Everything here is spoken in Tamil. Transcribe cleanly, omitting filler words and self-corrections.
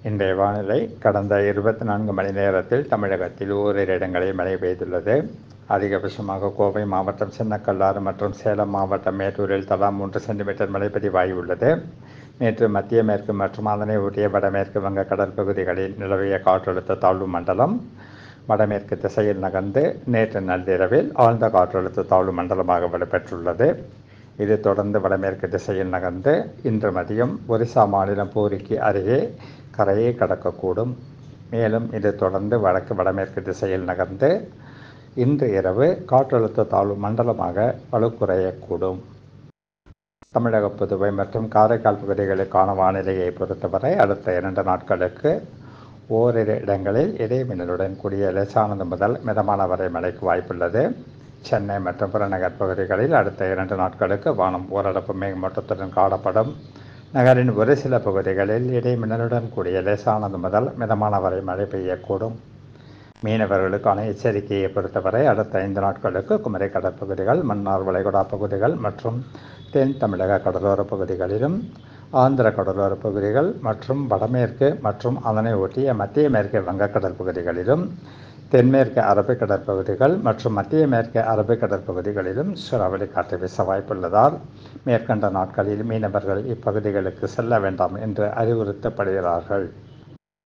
இன்றைய வானிலை கடந்த 24 மணி நேரத்தில் தமிழகத்தில் ஓரிரு இடங்களில் மழை பெய்துள்ளது. அதிகபட்சமாக கோவை மாவட்டம் சின்னக்கல்லாறு மற்றும் சேலம் மாவட்டம் மேட்டூரில் தலா 3 சென்டிமீட்டர் மழை பதிவாகியுள்ளது. நேற்று மத்திய மேற்கு மற்றும் அதனை ஒட்டிய வடமேற்கு வங்கக்கடல் பகுதிகளில் நிலவிய காற்றழுத்த தாழ்வு மண்டலம் வடமேற்கு திசையில் நகர்ந்து நேற்று நள்ளிரவில் ஆழ்ந்த காற்றழுத்த தாழ்வு மண்டலமாக வலுப்பெற்றுள்ளது. இது தொடர்ந்து வடமேற்கு திசையில் நகர்ந்து இன்று மதியம் ஒரிசா மாநிலம் பூரிக்கு அருகே கரையை கடக்கக்கூடும். மேலும் இது தொடர்ந்து வடமேற்கு திசையில் நகர்ந்து இன்று இரவு காற்றழுத்த தாழ்வு மண்டலமாக வலுக்குறையக்கூடும். தமிழக, புதுவை மற்றும் காரைக்கால் பகுதிகளுக்கான வானிலையை பொறுத்தவரை அடுத்த 2 நாட்களுக்கு ஓரிரு இடங்களில் இடைமின்னலுடன் கூடிய லேசானது முதல் மிதமான வரை மழைக்கு வாய்ப்புள்ளது. சென்னை மற்றும் புறநகர் பகுதிகளில் அடுத்த 2 நாட்களுக்கு வானம் ஓரளவு மேகமூட்டத்துடன் காணப்படும். நகரின் ஒரு சில பகுதிகளில் இடைமின்னலுடன் கூடிய லேசானது முதல் மிதமான வரை மழை பெய்யக்கூடும். மீனவர்களுக்கான எச்சரிக்கையை பொறுத்தவரை அடுத்த 5 நாட்களுக்கு குமரி கடற்பகுதிகள், மன்னார் வளைகுடா பகுதிகள் மற்றும் தென் தமிழக கடலோர பகுதிகளிலும், ஆந்திர கடலோர பகுதிகள் மற்றும் வடமேற்கு மற்றும் அதனை ஒட்டிய மத்திய மேற்கு வங்கக்கடல் பகுதிகளிலும், தென்மேற்கு அரபிக்கடல் பகுதிகள் மற்றும் மத்திய மேற்கு அரபிக்கடல் பகுதிகளிலும் சூறாவளி காற்று வீச வாய்ப்புள்ளதால் மேற்கண்ட நாட்களில் மீனவர்கள் இப்பகுதிகளுக்கு செல்ல வேண்டாம் என்று அறிவுறுத்தப்படுகிறார்கள்.